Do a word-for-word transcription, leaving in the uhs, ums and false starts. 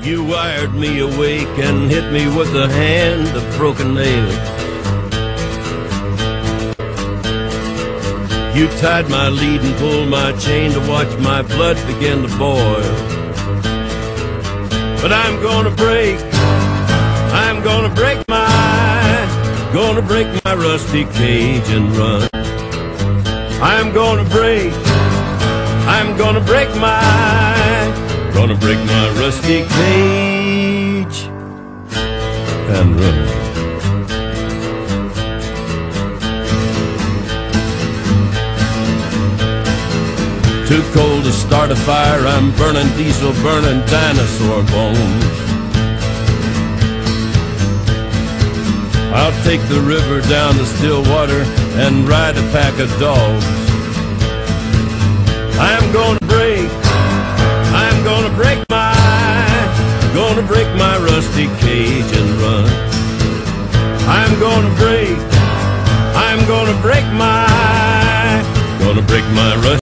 You wired me awake and hit me with a hand of broken nails. You tied my lead and pulled my chain to watch my blood begin to boil. But I'm gonna break, I'm gonna break my, gonna break my rusty cage and run. I'm gonna break, I'm gonna break my, gonna break my rusty cage and run. Too cold to start a fire, I'm burning diesel, burning dinosaur bones. I'll take the river down to Stillwater and ride a pack of dogs. I'm gonna break, I'm gonna break my, gonna break my rusty cage and run. I'm gonna break, I'm gonna break my, gonna break my rusty